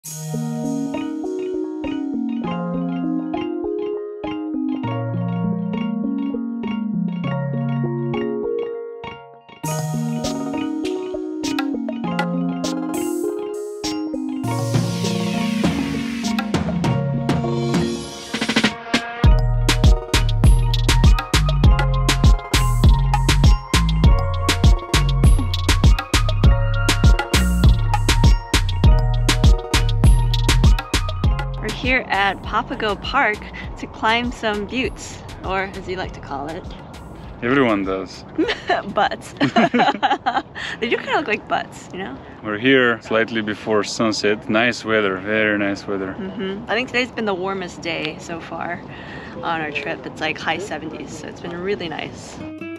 Here at Papago Park to climb some buttes, or as you like to call it. Everyone does. Butts. They do kind of look like butts, you know? We're here slightly before sunset. Nice weather, very nice weather. I think today's been the warmest day so far on our trip. It's like high 70s, so it's been really nice.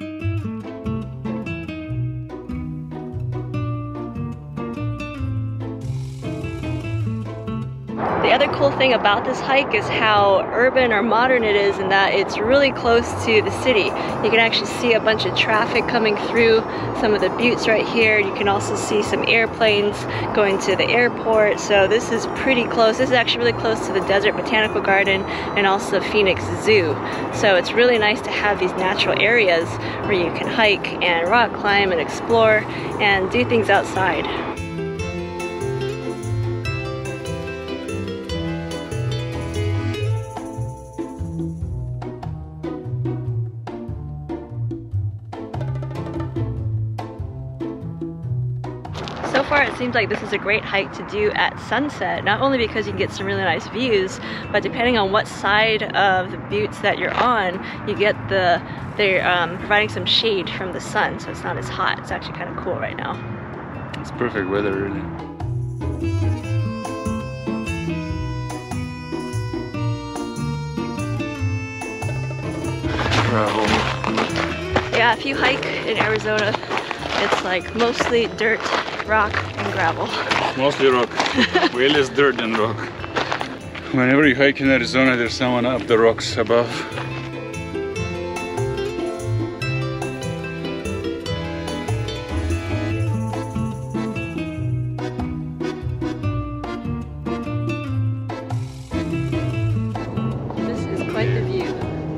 The other cool thing about this hike is how urban or modern it is, in that it's really close to the city. You can actually see a bunch of traffic coming through some of the buttes right here. You can also see some airplanes going to the airport. So this is pretty close. This is actually really close to the Desert Botanical Garden and also Phoenix Zoo. So it's really nice to have these natural areas where you can hike and rock climb and explore and do things outside. So far it seems like this is a great hike to do at sunset, not only because you can get some really nice views, but depending on what side of the buttes that you're on, you get they're providing some shade from the sun, so it's not as hot. It's actually kind of cool right now. It's perfect weather, really. Gravel. Yeah, if you hike in Arizona, it's like mostly dirt, rock, and gravel. Mostly rock. Way less dirt than rock. Whenever you hike in Arizona, there's someone up the rocks above. This is quite the view.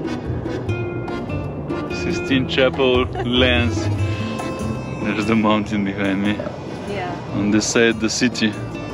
Sistine Chapel lands. There's the mountain behind me. Yeah. On this side, the city.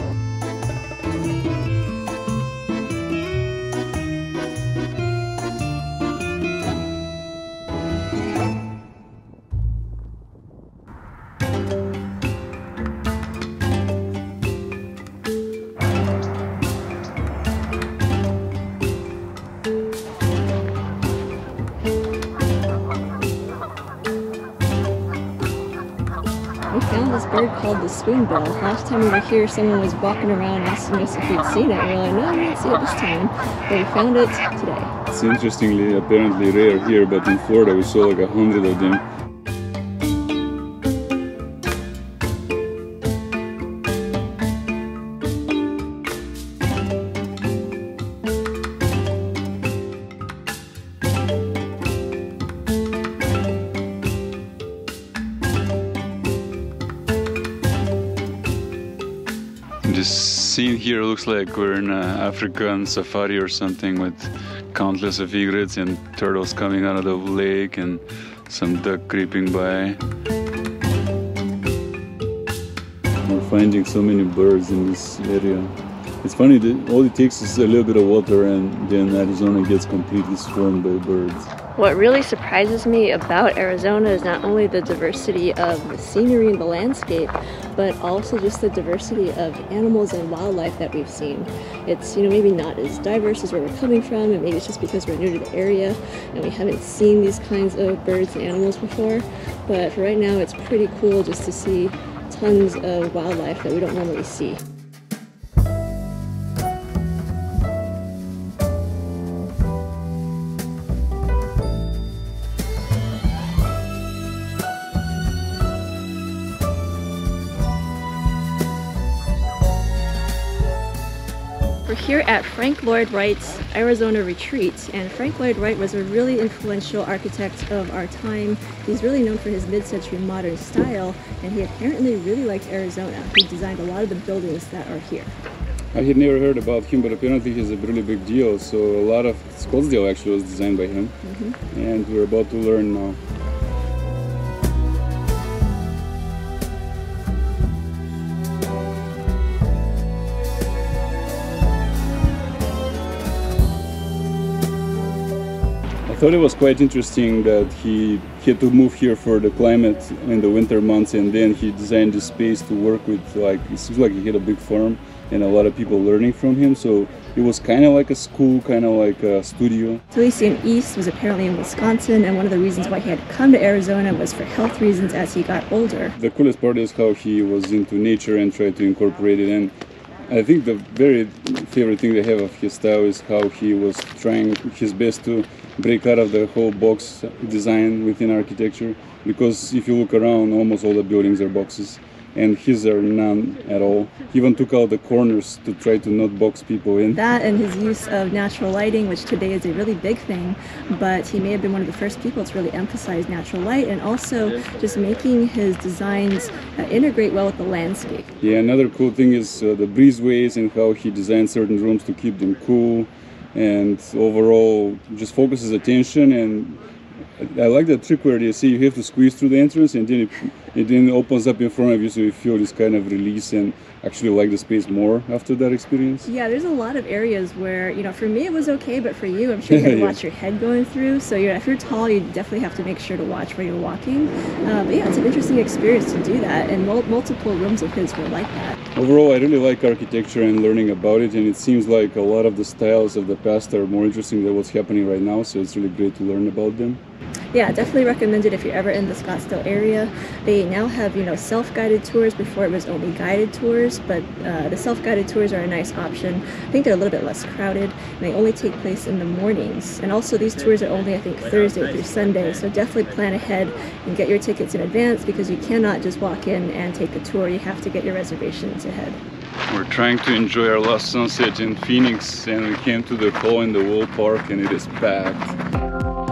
We found this bird called the spoonbill. Last time we were here, someone was walking around asking us if we'd seen it. We were like, no, we didn't see it this time. But we found it today. It's interestingly apparently rare here, but in Florida we saw like 100 of them. This scene here looks like we're in an African safari or something, with countless of egrets and turtles coming out of the lake and some duck creeping by. We're finding so many birds in this area. It's funny that all it takes is a little bit of water and then Arizona gets completely swarmed by birds. What really surprises me about Arizona is not only the diversity of the scenery and the landscape, but also just the diversity of animals and wildlife that we've seen. It's, you know, maybe not as diverse as where we're coming from, and maybe it's just because we're new to the area and we haven't seen these kinds of birds and animals before. But for right now, it's pretty cool just to see tons of wildlife that we don't normally see. We're here at Frank Lloyd Wright's Arizona Retreat, and Frank Lloyd Wright was a really influential architect of our time. He's really known for his mid-century modern style, and he apparently really liked Arizona. He designed a lot of the buildings that are here. I had never heard about him, but apparently he's a really big deal. So a lot of Scottsdale actually was designed by him, and we're about to learn now. I thought it was quite interesting that he had to move here for the climate in the winter months, and then he designed the space to work with. Like, it seems like he had a big farm and a lot of people learning from him, so it was kind of like a school, kind of like a studio. Elysium East was apparently in Wisconsin, and one of the reasons why he had to come to Arizona was for health reasons as he got older. The coolest part is how he was into nature and tried to incorporate it, and I think the very favorite thing I have of his style is how he was trying his best to break out of the whole box design within architecture, because if you look around, almost all the buildings are boxes, and his are none at all. He even took out the corners to try to not box people in. That and his use of natural lighting, which today is a really big thing, but he may have been one of the first people to really emphasize natural light, and also just making his designs integrate well with the landscape. Yeah, another cool thing is the breezeways and how he designed certain rooms to keep them cool, and overall just focuses attention. And I like that trick where you see you have to squeeze through the entrance, and then it then opens up in front of you, so you feel this kind of release and actually like the space more after that experience. Yeah, there's a lot of areas where, you know, for me it was okay, but for you, I'm sure you had to watch your head going through. So if you're tall, you definitely have to make sure to watch where you're walking. But yeah, it's an interesting experience to do that, and multiple rooms of his were like that. Overall, I really like architecture and learning about it, and it seems like a lot of the styles of the past are more interesting than what's happening right now, so it's really great to learn about them. Yeah, definitely recommend it if you're ever in the Scottsdale area. They now have, you know, self-guided tours. Before it was only guided tours, but the self-guided tours are a nice option. I think they're a little bit less crowded, and they only take place in the mornings. And also these tours are only, I think, Thursday through Sunday, so definitely plan ahead and get your tickets in advance, because you cannot just walk in and take a tour. You have to get your reservations ahead. We're trying to enjoy our last sunset in Phoenix, and we came to the Hole in the Wall Park, and it is packed.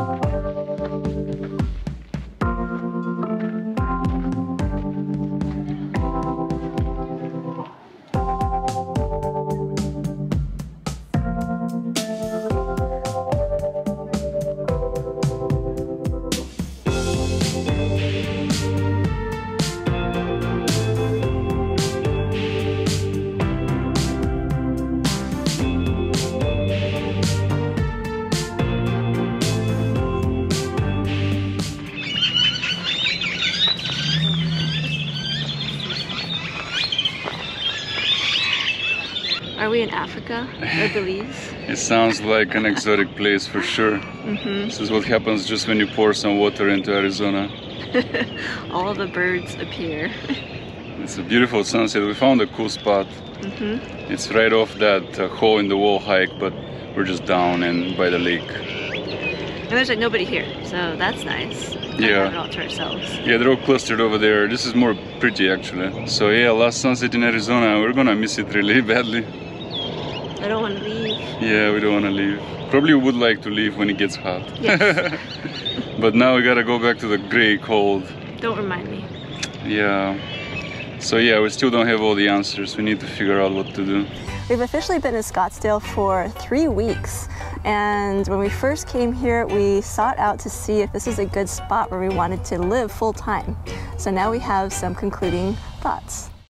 Are we in Africa or Belize? It sounds like an exotic place for sure. This is what happens just when you pour some water into Arizona. All the birds appear. It's a beautiful sunset. We found a cool spot. It's right off that hole in the wall hike, but we're just down and by the lake. And there's like nobody here, so that's nice. Yeah. Have it all to ourselves. Yeah, they're all clustered over there. This is more pretty actually. So yeah, last sunset in Arizona. We're gonna miss it really badly. I don't want to leave. Yeah, we don't want to leave. Probably would like to leave when it gets hot. Yes. But now we gotta go back to the gray cold. Don't remind me. Yeah. So yeah, we still don't have all the answers. We need to figure out what to do. We've officially been in Scottsdale for 3 weeks, and when we first came here, we sought out to see if this is a good spot where we wanted to live full time. So now we have some concluding thoughts.